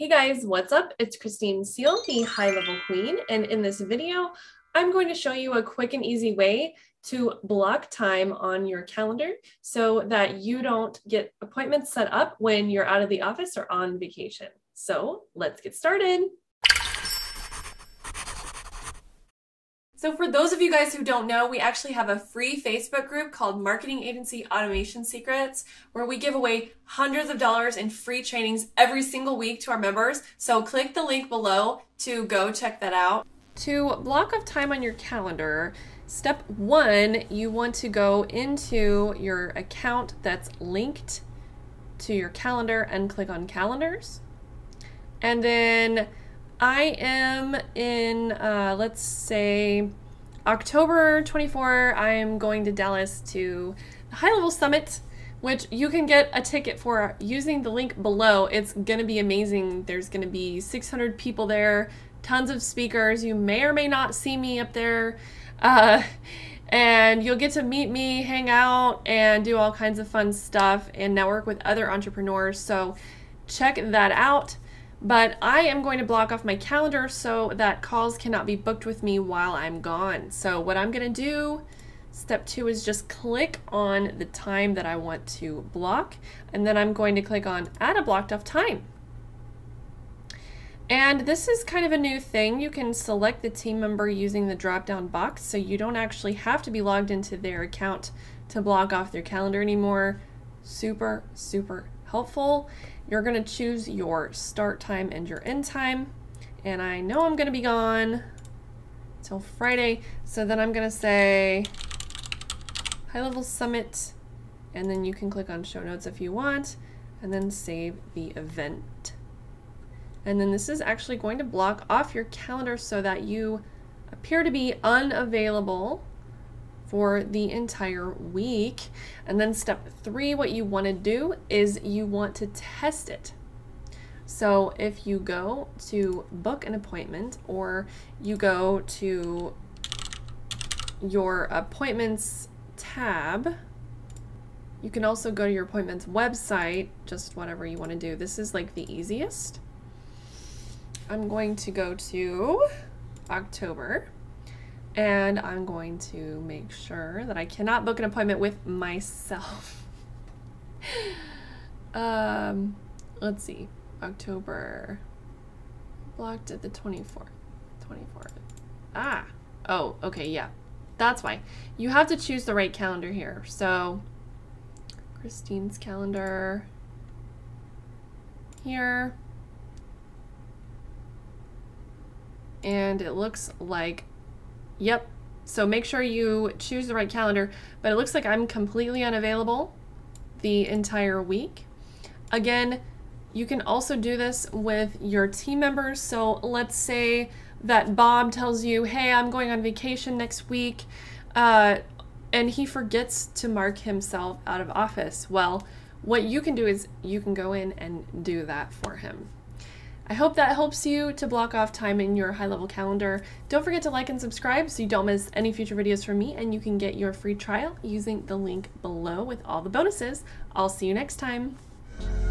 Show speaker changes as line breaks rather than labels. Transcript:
Hey guys, what's up? It's Christine Seal, the High Level Queen, and in this video, I'm going to show you a quick and easy way to block time on your calendar so that you don't get appointments set up when you're out of the office or on vacation. So let's get started. So for those of you guys who don't know, we actually have a free Facebook group called Marketing Agency Automation Secrets, where we give away hundreds of dollars in free trainings every single week to our members. So click the link below to go check that out. To block off time on your calendar, step one, you want to go into your account that's linked to your calendar and click on calendars. And then I am in, let's say, October 24, I'm going to Dallas to the High Level Summit, which you can get a ticket for using the link below. It's going to be amazing. There's going to be 600 people there, tons of speakers. You may or may not see me up there. And you'll get to meet me, hang out, and do all kinds of fun stuff and network with other entrepreneurs. So check that out. But I am going to block off my calendar so that calls cannot be booked with me while I'm gone. So what I'm going to do, step two, is just click on the time that I want to block. And then I'm going to click on add a blocked off time. And this is kind of a new thing. You can select the team member using the drop-down box, so you don't actually have to be logged into their account to block off their calendar anymore. Super, super helpful. You're going to choose your start time and your end time. And I know I'm going to be gone till Friday. So then I'm going to say High Level Summit. And then you can click on show notes if you want. And then save the event. And then this is actually going to block off your calendar so that you appear to be unavailable for the entire week. And then step three, what you want to do is you want to test it. So if you go to book an appointment, or you go to your appointments tab, you can also go to your appointments website, just whatever you want to do. This is like the easiest. I'm going to go to October. And I'm going to make sure that I cannot book an appointment with myself. Let's see, October, blocked at the 24th. Oh, okay, yeah, that's why. You have to choose the right calendar here. So Christine's calendar here. And it looks like, yep, so make sure you choose the right calendar, but it looks like I'm completely unavailable the entire week. Again, you can also do this with your team members. So let's say that Bob tells you, hey, I'm going on vacation next week, and he forgets to mark himself out of office. Well, what you can do is you can go in and do that for him. I hope that helps you to block off time in your High Level calendar. Don't forget to like and subscribe so you don't miss any future videos from me, and you can get your free trial using the link below with all the bonuses. I'll see you next time.